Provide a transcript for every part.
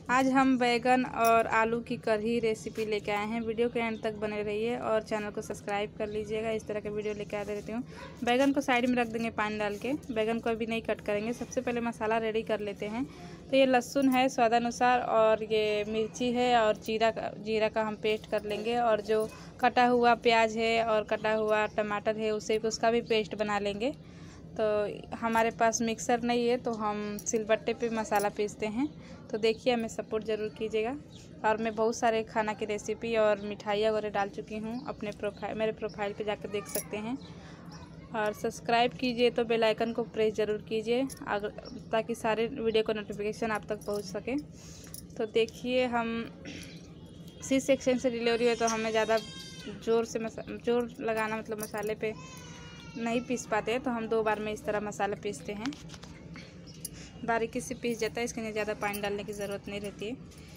आज हम बैगन और आलू की कढ़ी रेसिपी लेके आए हैं। वीडियो के एंड तक बने रहिए और चैनल को सब्सक्राइब कर लीजिएगा। इस तरह के वीडियो लेके आते रहती हूँ। बैगन को साइड में रख देंगे पानी डाल के। बैगन को अभी नहीं कट करेंगे, सबसे पहले मसाला रेडी कर लेते हैं। तो ये लहसुन है स्वादानुसार और ये मिर्ची है और जीरा का हम पेस्ट कर लेंगे। और जो कटा हुआ प्याज है और कटा हुआ टमाटर है उसका भी पेस्ट बना लेंगे। तो हमारे पास मिक्सर नहीं है तो हम सिलबट्टे पे मसाला पीसते हैं। तो देखिए, हमें सपोर्ट ज़रूर कीजिएगा। और मैं बहुत सारे खाना की रेसिपी और मिठाइयाँ वगैरह डाल चुकी हूँ अपने मेरे प्रोफाइल पे जाकर देख सकते हैं। और सब्सक्राइब कीजिए तो बेल आइकन को प्रेस ज़रूर कीजिए ताकि सारे वीडियो का नोटिफिकेशन आप तक पहुँच सके। तो देखिए, हम सी सेक्शन से डिलीवरी है तो हमें ज़्यादा जोर लगाना मतलब मसाले पे नहीं पीस पाते हैं, तो हम 2 बार में इस तरह मसाला पीसते हैं। बारीकी से पीस जाता है, इसके लिए ज़्यादा पानी डालने की ज़रूरत नहीं रहती है।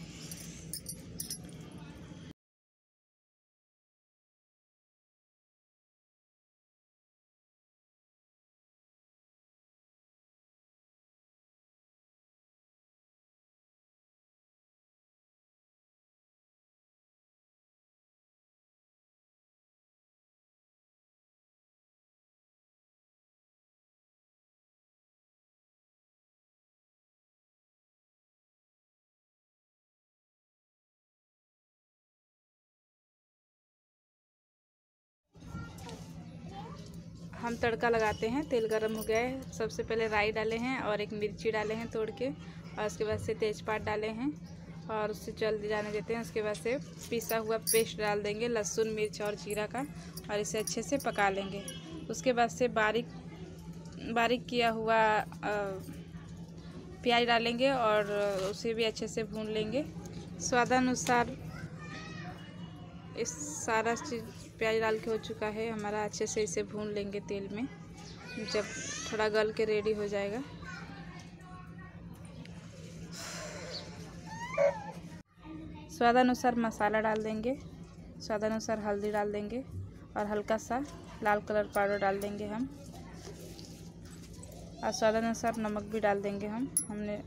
हम तड़का लगाते हैं। तेल गरम हो गया है। सबसे पहले राई डाले हैं और एक मिर्ची डाले हैं तोड़ के, और उसके बाद से तेज़पात डाले हैं और उससे जल्दी जाने देते हैं। उसके बाद से पिसा हुआ पेस्ट डाल देंगे लहसुन मिर्च और जीरा का, और इसे अच्छे से पका लेंगे। उसके बाद से बारीक किया हुआ प्याज डालेंगे और उसे भी अच्छे से भून लेंगे। स्वादानुसार इस सारा चीज़ प्याज डाल के हो चुका है हमारा। अच्छे से इसे भून लेंगे तेल में, जब थोड़ा गल के रेडी हो जाएगा। स्वादानुसार मसाला डाल देंगे, स्वादानुसार हल्दी डाल देंगे और हल्का सा लाल कलर पाउडर डाल देंगे हम, और स्वादानुसार नमक भी डाल देंगे हमने।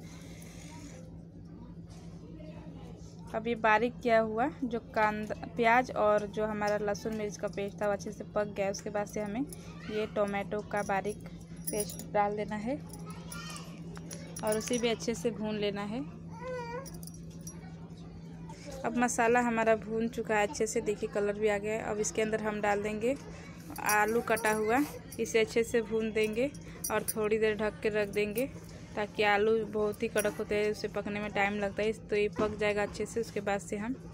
अब ये बारीक किया हुआ जो प्याज और जो हमारा लहसुन मिर्च का पेस्ट था वो अच्छे से पक गया। उसके बाद से हमें ये टोमेटो का बारीक पेस्ट डाल देना है और उसे भी अच्छे से भून लेना है। अब मसाला हमारा भून चुका है अच्छे से, देखिए कलर भी आ गया है। अब इसके अंदर हम डाल देंगे आलू कटा हुआ, इसे अच्छे से भून देंगे और थोड़ी देर ढक के रख देंगे, ताकि आलू बहुत ही कड़क होते हैं, उसे पकने में टाइम लगता है, तो ये पक जाएगा अच्छे से। उसके बाद से हम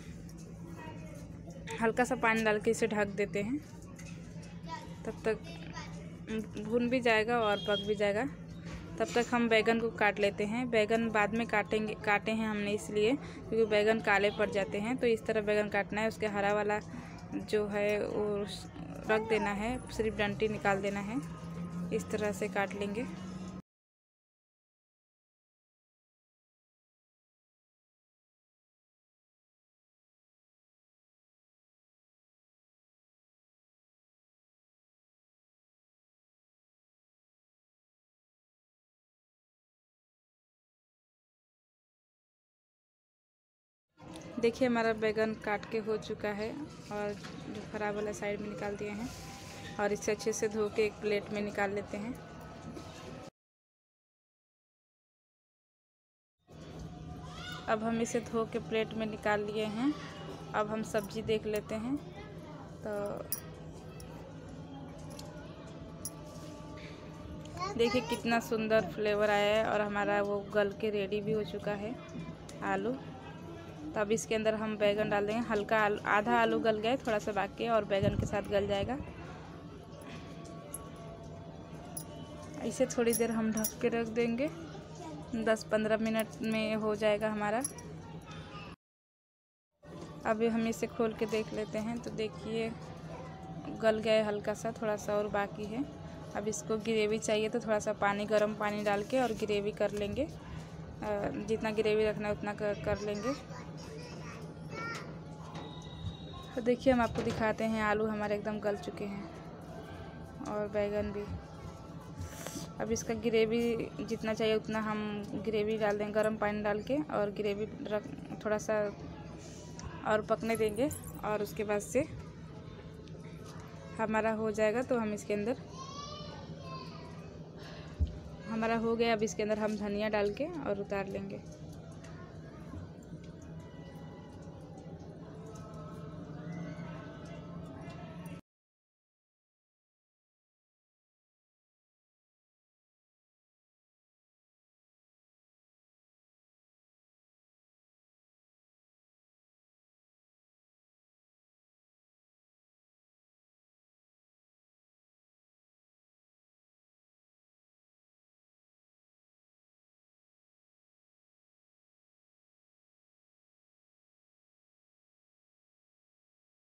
हल्का सा पानी डाल के इसे ढक देते हैं। तब तक भून भी जाएगा और पक भी जाएगा। तब तक हम बैगन को काट लेते हैं। बैगन बाद में काटे हैं हमने इसलिए क्योंकि बैगन काले पड़ जाते हैं। तो इस तरह बैगन काटना है, उसके हरा वाला जो है वो रख देना है, सिर्फ डंठी निकाल देना है। इस तरह से काट लेंगे। देखिए, हमारा बैगन काट के हो चुका है और जो खराब वाला साइड में निकाल दिए हैं, और इसे अच्छे से धो के एक प्लेट में निकाल लेते हैं। अब हम इसे धो के प्लेट में निकाल लिए हैं। अब हम सब्जी देख लेते हैं। तो देखिए कितना सुंदर फ्लेवर आया है और हमारा वो गल के रेडी भी हो चुका है आलू। तो अब इसके अंदर हम बैगन डाल देंगे। हल्का आधा आलू गल गया है, थोड़ा सा बाकी है और बैगन के साथ गल जाएगा। इसे थोड़ी देर हम ढक के रख देंगे, 10-15 मिनट में हो जाएगा हमारा। अभी हम इसे खोल के देख लेते हैं। तो देखिए गल गया है हल्का सा, थोड़ा सा और बाकी है। अब इसको ग्रेवी चाहिए तो थोड़ा सा गर्म पानी डाल के और ग्रेवी कर लेंगे। जितना ग्रेवी रखना है उतना कर लेंगे। तो देखिए, हम आपको दिखाते हैं आलू हमारे एकदम गल चुके हैं और बैगन भी। अब इसका ग्रेवी जितना चाहिए उतना हम ग्रेवी डाल देंगे गर्म पानी डाल के, और ग्रेवी थोड़ा सा और पकने देंगे। और उसके बाद से हमारा हो जाएगा तो हम इसके अंदर, हमारा हो गया। अब इसके अंदर हम धनिया डाल के और उतार लेंगे।